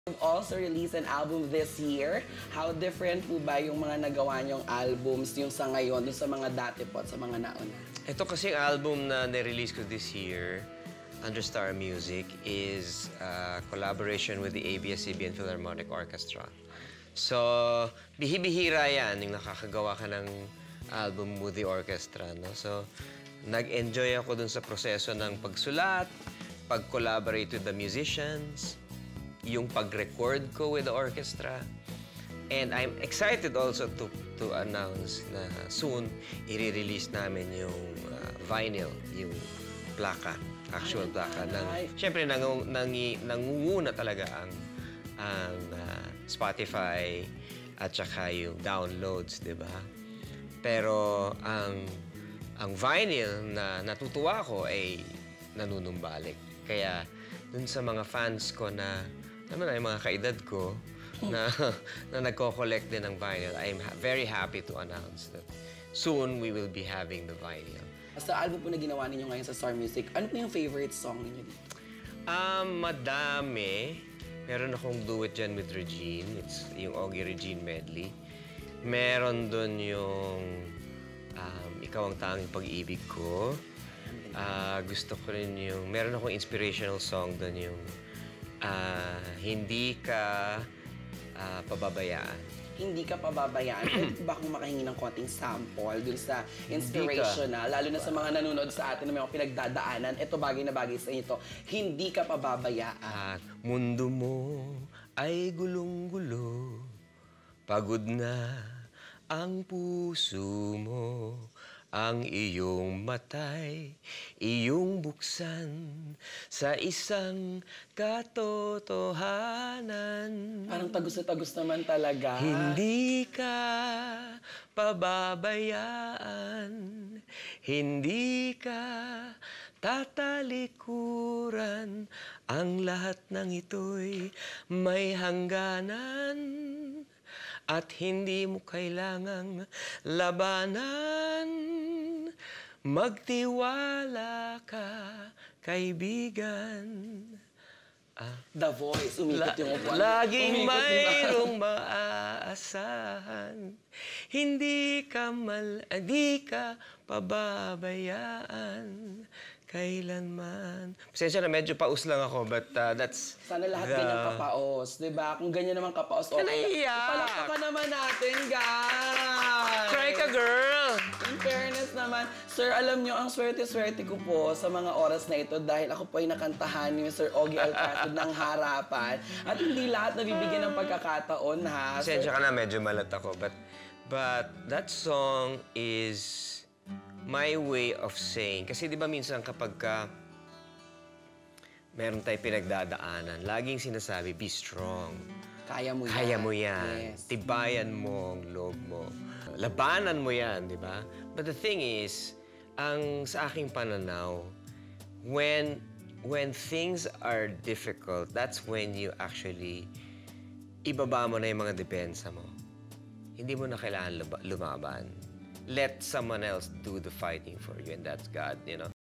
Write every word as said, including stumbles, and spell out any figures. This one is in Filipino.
You've also released an album this year. How different po ba yung mga nagawa niyong albums yung sa ngayon dun sa mga dati po at sa mga nauna? Ito kasing album na nirelease ko this year, under Star Music, is a collaboration with the A B S C B N Philharmonic Orchestra. So, bihibihira yan yung nakakagawa ka ng album with the orchestra, no? So, nag-enjoy ako dun sa proseso ng pagsulat, pag-collaborate with the musicians, yung pag-record ko with the orchestra. And I'm excited also to, to announce na soon, i-release namin yung uh, vinyl, yung plaka, actual ay, plaka. Ng, siyempre, nang, nang, nangunguna talaga ang, ang uh, Spotify at saka yung downloads, di ba? Pero ang, ang vinyl na natutuwa ko ay nanunumbalik. Kaya dun sa mga fans ko na, naman na yung mga kaedad ko, na, na nagko-collect din ng vinyl, I'm ha very happy to announce that soon we will be having the vinyl. Sa album po na ginawa ninyo ngayon sa Star Music, ano po yung favorite song ninyo dito? Um, madami. Meron akong Do It dyan with Regine. It's yung Ogie Regine medley. Meron dun yung um, Ikaw ang tanging pag-ibig ko. Uh, gusto ko rin yung... Meron akong inspirational song dun yung uh, Hindi Ka uh, Pababayaan. Hindi Ka Pababayaan. Pwede ba kung makahingi ng konting sample dun sa inspirational, lalo na sa mga nanonood sa atin na may mga pinagdadaanan, ito bagay na bagay sa inyo, Hindi Ka Pababayaan. At mundo mo ay gulong-gulo, pagod na ang puso mo, ang iyong matay, iyong buksan sa isang katotohanan. Parang tagus na tagus naman talaga. Hindi ka pababayaan, hindi ka tatalikuran, ang lahat ng ito'y may hangganan. At hindi mo kailangang labanan. Magtiwala ka, kaibigan. Ah, The Voice, umikot yung upuan. Laging mayroong maaasahan. Hindi ka mal, hindi ka pababayaan kailanman. Pasensya na, medyo paus lang ako, but uh, that's... Sana lahat the... ganyan kapaos, di ba? Kung ganyan naman kapaos, okay. Kanaiya! Palakpakan naman natin, guys! Try ka, girl! In fairness naman, sir, alam nyo, ang swerte-swerte ko po sa mga oras na ito dahil ako po ay nakantahan ni Mister Ogie Alcasid ng harapan. At hindi lahat nabibigyan ng pagkakataon, ha? Pasensya ka na, medyo malat ako, but... But that song is... my way of saying, kasi di ba minsan kapag ka meron tayong pinagdadaanan, laging sinasabi, be strong. Kaya mo yan. Kaya mo yan. Yes. Tibayan mo ang loob mo. Labanan mo yan, di ba? But the thing is, ang sa aking pananaw, when, when things are difficult, that's when you actually ibaba mo na yung mga depensa mo. Hindi mo na kailangan lumaban. Let someone else do the fighting for you, and that's God, you know?